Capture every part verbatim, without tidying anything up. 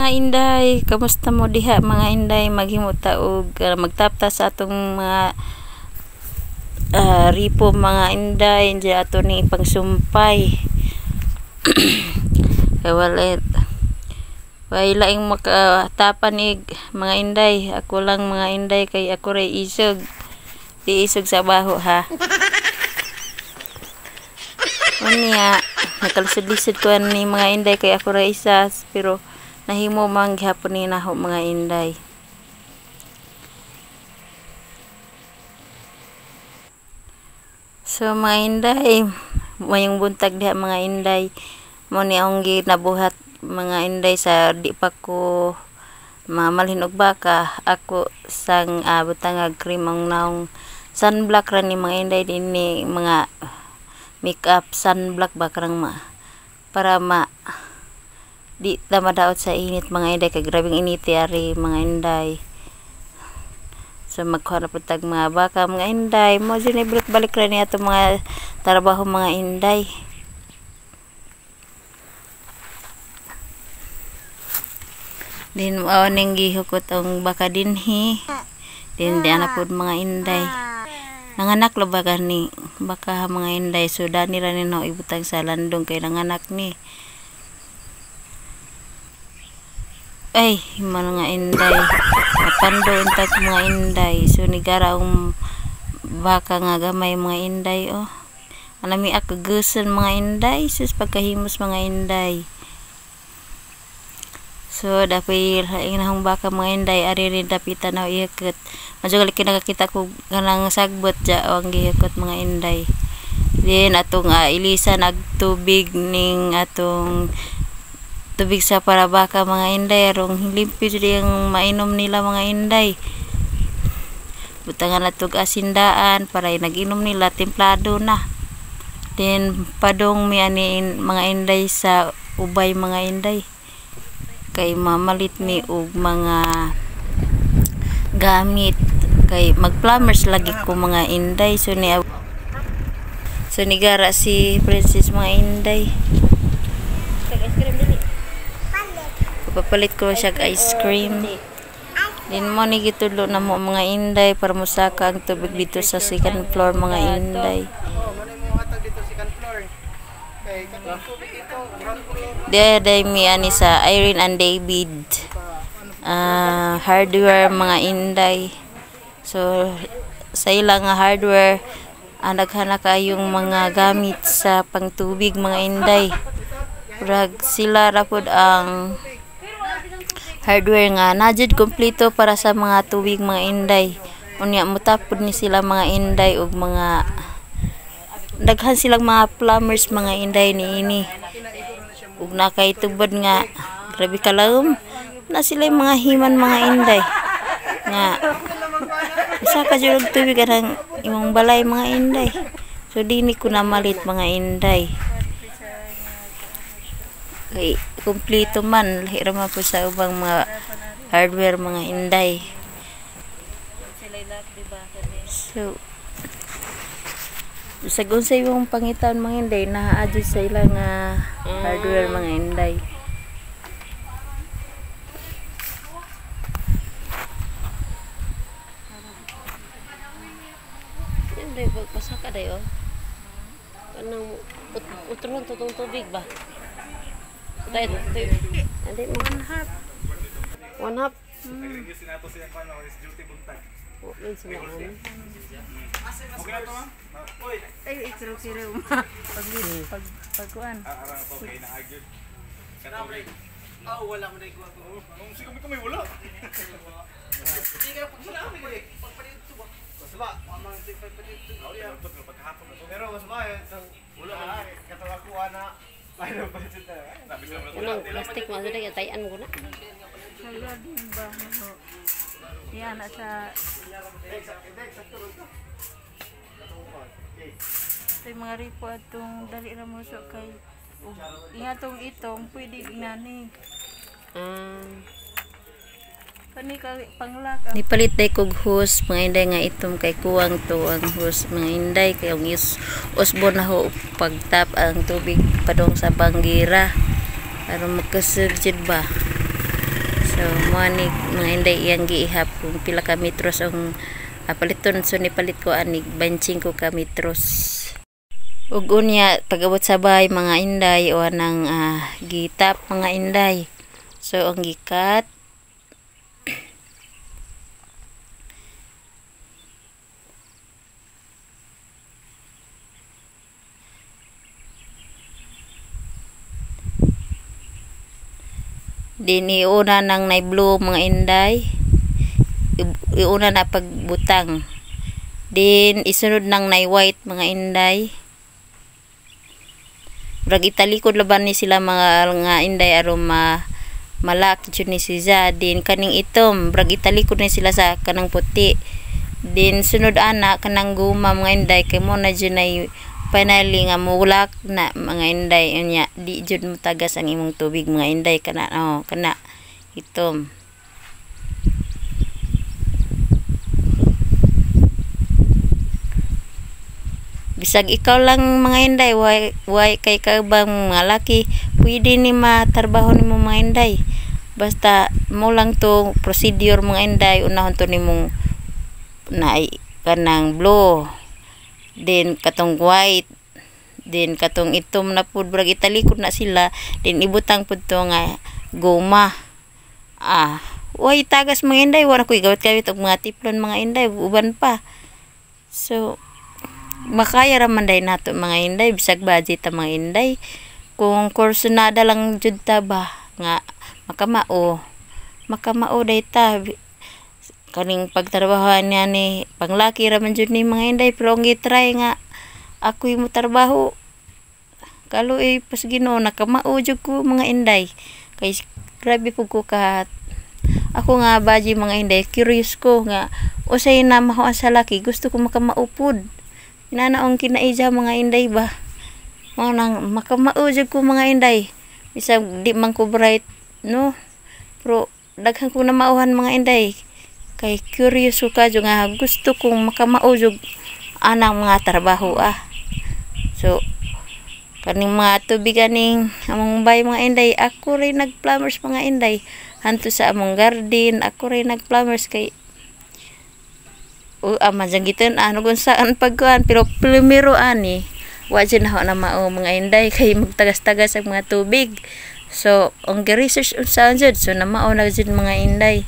inday, kamusta mo diha mga inday? Maghimot ta og uh, magtapta sa atong mga uh, ripo mga inday, di ato ni pangsumpay. Kay wala way laing makatapan ig mga inday. Ako lang mga inday kay ako ray isog. Di isog sa baho ha. Unya, nakalusod-lisod ko ni mga inday kay ako ray isa, pero nahimo man gihapon ni naho mga inday. So mga inday, mayong buntag diha mga inday, mo ni akong ginabuhat mga inday sa di pa ko mamalhin og baka. Ako sang uh, butangag cream ang naong sunblock ra ni mga inday dinhi mga makeup sunblock ba karang ma para ma di ta madaot sa init mga inday, kay grabing init ari mga inday. So magkuha na po tag mga baka mga inday, mo din balik ra ni ato mga trabaho mga inday. Din mo ning gihukot ang baka dinhi. Din di ana pud mga inday. Nanganak lo ba gani baka mga inday, so dani ra ni no ibutang sa landong kay nanganak ni. Ay, mga inday, napando intag mga inday. So nigara ang baka nga gamay mga inday oh. Anami ako gusan mga inday, sus pagkahimos mga inday. So dapay laing nahong baka mga inday, ari rin dapitan na iikot. Majugali kinakakita ko ganang sagbot ja ang gihikot mga inday. Then atong uh, ilisa nagtubig ning atong tubig sa para baka mga inday, arong limpyo jud ang mainom nila mga inday. Butangan natog asindaan para nag-inom nila templado na. Then padong mi ani mga inday sa ubay mga inday. Kay mamalit mi og mga gamit, kay mag-plumbers lagi ko mga inday. So ni So nigara si Princess mga inday. Papalit ko siya ice cream. Din mo ni gitulo na mo mga inday para musaka ang tubig dito sa second floor mga inday. Dia day mi ani sa Irene and David uh, hardware mga inday. So sa ilang nga hardware uh, naghana kayong mga gamit sa pangtubig mga inday. Brag sila ra pud ang hardware nga najud kompleto para sa mga tubig mga inday. Unya mutapod ni sila mga inday og mga daghan silang mga plumbers mga inday niini. Ug na kay tubod nga grabe kalawom na sila mga himan mga inday nga isa ka jud og tubig kanang imong balay mga inday. So dini ko na malit mga inday. Kay kompleto man lahi ra man po sa ubang mga hardware mga inday. So bisag unsay yung pangitan mga inday, naa-adjust sa ilang uh, hardware mga inday. Inday pagpasaka dayo kanang utron tutong tubig ba tay tay andi one half one half hmm. Oh, may sinaon. Okay na to ma? Oy, ay ikro-kiro ma. Pag pag pagkuan. Ah, ara okay na agud. Kanabray. Ah, wala man dai ko. Kung sige kami wala. Sige ka pag sala kami gali. Pagpadito ba? Basta amang sig pagpadito. Oh, yeah, pag pagkahapon na to. Pero mas maayo wala man katawa ko ana. Paano pa dito? Ano, plastic mo dito tayan mo na. Kaya din ba mo? Yan na sa ito yung mga ripo atong dali na mo so kay ingatong itong pwede ginani um, kani panglak nipalit day kog hose mga inday nga itom kay kuwang to ang hose mga inday kay ang usbo na ho pagtap ang tubig padong sa banggira aron makasug jud ba. So mo ni mga inday iyang giihap kung pila ka metros ang uh, paliton, so ni palit ko anig twenty-five ka metros. Ug unya pag-abot sa bahay mga inday o nang uh, gitap mga inday. So ang gikat din iuna nang na-blue mga inday, iuna na pagbutang, din isunod nang na-white mga inday. Brag italikod laban ni sila mga nga inday aron ma malaki jud ni siya. Din kaning itom brag italikod ni sila sa kanang puti. Din sunod ana kanang guma mga inday kay mo na jud nay finally nga mulak na mga inday unya di jud mo tagas ang imong tubig mga inday kana oh kana itom. Bisag ikaw lang mga inday way, way kay kabang mga laki pwede ni matarbaho nimo mga inday, basta mo lang to procedure mga inday. Unahon to nimong na kanang blue, din katong white, din katong itom na pud brag italikod na sila, din ibutang pud to nga goma. Ah, way tagas mga inday, wala koy gawit-gawit og mga tiplon mga inday, uban pa. So makaya ra man day nato mga inday bisag budget ta mga inday. Kung kursunada lang jud ta ba nga makamao, makamao day ta. Kaning pagtrabahoan niya ni panglaki ra man jud ni mga inday, pero ang gitry nga ako'y mo trabaho kalo eh pas Ginoo nakamao jud ko mga inday. Kay grabe pug ko ka ako nga baji mga inday, curious ko nga usay na mahuan sa laki, gusto ko makamao pud. Inanaong kinaija mga inday ba mo nang makamao jud ko mga inday, bisag di man ko bright no, pero daghan ko na mauhan mga inday. Kay curious ko ka nga gusto kong makamao jud anang mga trabaho ah. So kaning mga tubig aning among bay mga inday, ako rin nag-plumbers mga inday. Hanto sa among garden, ako rin nag-plumbers kay o uh, amang giton ano kung saan pagkuan, pero primero ani wa jud na na mao mga inday kay magtagas-tagas ang mga tubig. So ang research unsa jud, so na mao na jud mga inday.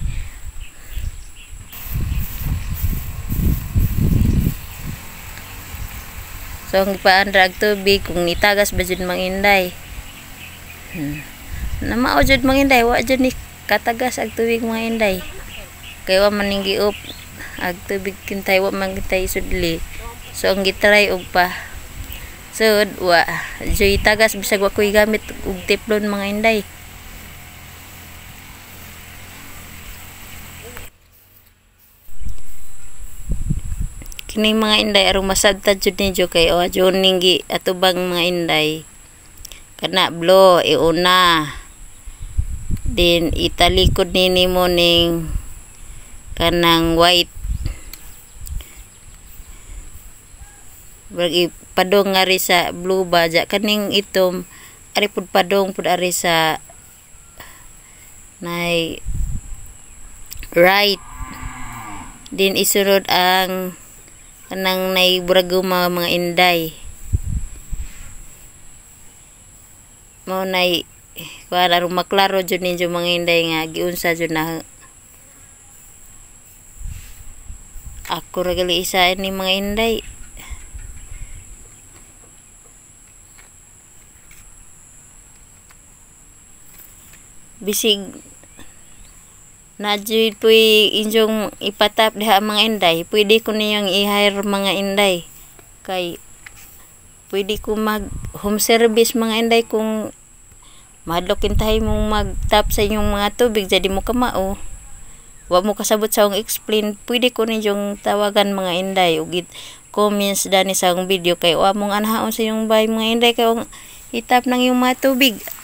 So ang ipaandra og tubig kung nitagas ba jud mga inday, hmm. na mao jud mga inday, wa jud ni katagas ang tubig mga inday. Kay wa man ning giop ag tubig kintay, wa man kintay sudli. So ang gitry og pa sud wa jud tagas bisag wa koy gamit og tiplon mga inday. Kini mga inday aron masabtan jud ni jo kay o jud ninggi atubang mga inday kana blue iuna, din italikod ni nimo ning kanang white, brag padong ari sa blue ba ja kaning itom ari pud padong pud ari sa nay right. Din isunod ang kanang nay buraguma mga inday, mo nay para maklaro jud ninyo mga inday nga giunsa jud na ako ra gali isa ni mga inday. Bisig na jud puy inyong ipatap diha mga inday, pwede ko niyang i-hire mga inday. Kay pwede ko mag home service mga inday kung madlokin tayo mong mag-tap sa inyong mga tubig jadi mo kamao, wa mo kasabot sa akong explain, pwede ko ninyong tawagan mga inday ug comments dani sa akong video kay wa mong anhaon sa inyong bay mga inday kay itap nang yung mga tubig